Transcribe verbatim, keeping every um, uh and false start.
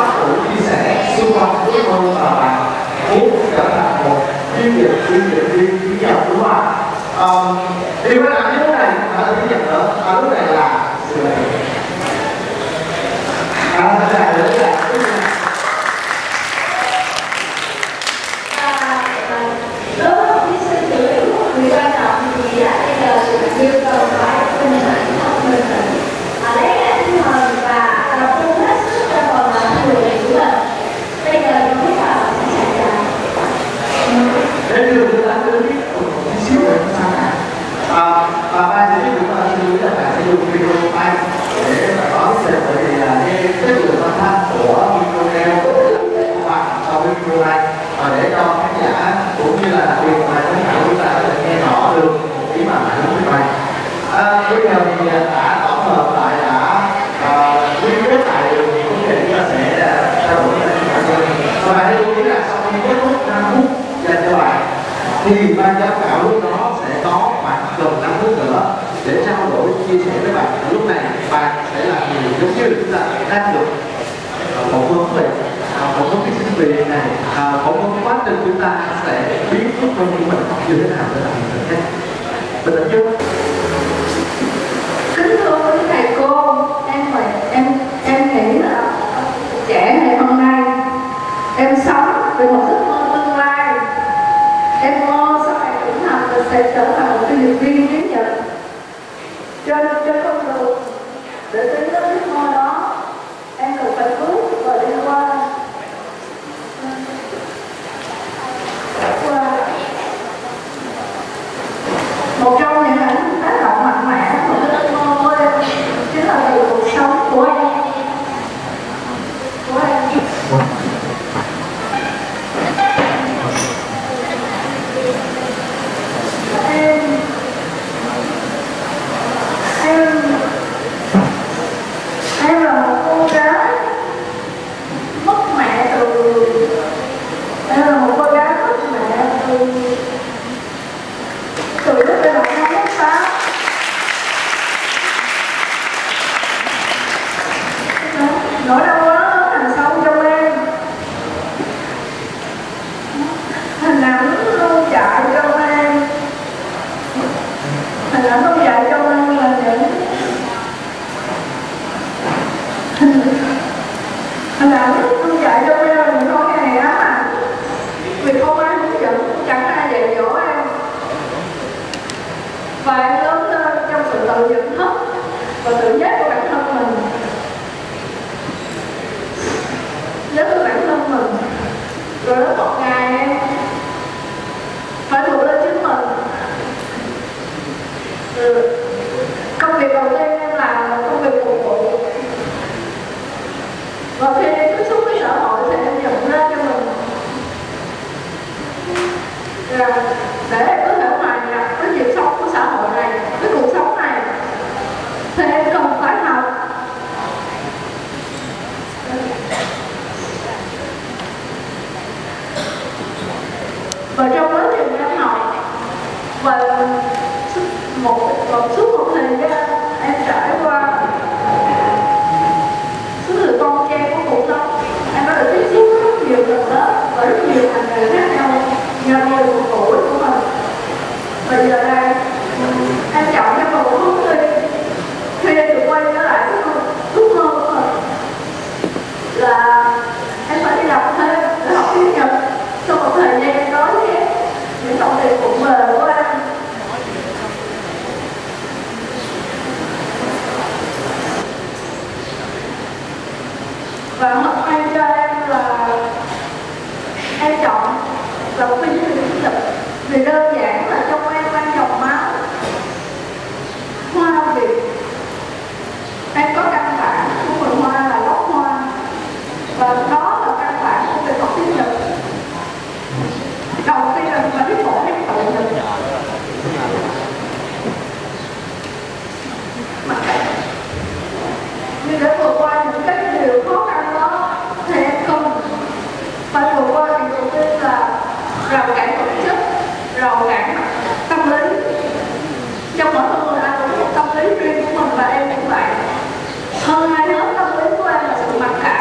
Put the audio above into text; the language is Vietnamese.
cũng chia sẻ xung quanh ước mơ và bạn muốn trở thành một biên dịch biên dịch viên tiếng Nhật, đúng không ạ? Um, điều quan trọng nhất này không phải là tiếng Nhật nữa, mà lúc này là sự lệ. À, thật ra nữa là đối với một thí sinh tự hiểu một người quan trọng thì đã bây giờ sự yêu cầu phải bình tĩnh, học bình tĩnh, lấy lại tinh thần và tập trung hết sức cho phần làm người của mình. Bây giờ chúng ta sẽ sẵn sàng. để đưa chúng ta đưa biết một tí xíu về chúng ta nào. À, và ba sẽ chúng ta sẽ lưu ý là bạn sẽ dùng video bay để có thể bởi vì là cái chất lượng âm thanh của video neo hoặc sau cái video này để cho khán giả cũng như là đặc biệt là khán giả chúng ta có thể nghe rõ được ý mà bạn muốn trình bày. À, bây giờ thì đã tổng hợp lại đã quy kết lại được những vấn đề chúng ta sẽ trao đổi với các bạn. Và bạn hãy lưu ý là sau khi kết thúc năm phút dành cho bạn thì ban giám khảo lúc đó sẽ có khoảng gần năm phút nữa để trao đổi chia sẻ với bạn. Lúc này bạn sẽ là người giống như chúng ta đang được phỏng vấn về phỏng vấn cái sinh viên này, phỏng vấn quá trình chúng ta sẽ biến ước mơ của mình như thế nào để làm được hết. Bình tĩnh chưa? Kính thưa quý thầy cô, em em em nghĩ là trẻ ngày hôm nay em sống vì một giấc mơ tương lai. Em mơ sau này trưởng thành và sẽ trở thành một cái diễn viên tiếng Nhật. Trên trên con đường để tiến đến giấc mơ đó, em cần phải bước và đi qua qua một trong những ảnh tác động mạnh mẽ của cái giấc mơ của em chính là từ cuộc sống của em của em. Em em em là một cô gái mất mẹ từ em là một cô gái mất mẹ từ từ lúc em học năm lớp tám. Nỗi đau đó nằm sâu trong em, hình ảnh luôn chạy trong em, hình ảnh luôn chạy trong em là những hình ảnh luôn chạy trong em là những con ngày ám ảnh vì không ai hướng dẫn, chẳng ai dạy dỗ em. Và em lớn lên trong sự tự nhận thức và tự giác của bản thân mình. Nhớ thương bản thân mình, rồi đến một ngày em phải thuộc lên chính mình. Ừ. Công việc đầu tiên em làm là công việc phục vụ. Và khi em tiếp xúc với xã hội thì em nhận ra cho mình rằng để em có thể hòa nhập với nhịp sống của xã hội này, với cuộc sống này, thì em cần phải học. Và trong quá trình em học và một, một suốt một thời gian em trải qua suốt từ con trang của cuộc sống, em đã được tiếp xúc rất nhiều lần lớp và rất nhiều ngành nghề khác nhau nhờ người phục vụ của mình. Và giờ đây em chọn cho một hướng đi khi em được quay trở lại với ước mơ của mình là em phải đi học thêm để học tiếng Nhật. Sau một thời gian em nói với những công việc bộn bề của em, và hôm nay cho em là em chọn là một viên tiếng Nhật vì đơn giản là trong em đang dòng máu hoa Việt. Em có căn bản của vườn hoa là gốc hoa, và đó là căn bản của việc học tiếng Nhật. Đầu tiên là mình phải biết phổ hết tự mình. Nhưng để vượt qua những cái điều khó khăn đó thì em không phải vượt qua điều đầu tiên là rào cản vật chất, rào cản tâm lý. Trong mỗi người ai cũng có một tâm lý riêng của mình và em cũng vậy. Hơn ai hết tâm lý của em là sự mặc cảm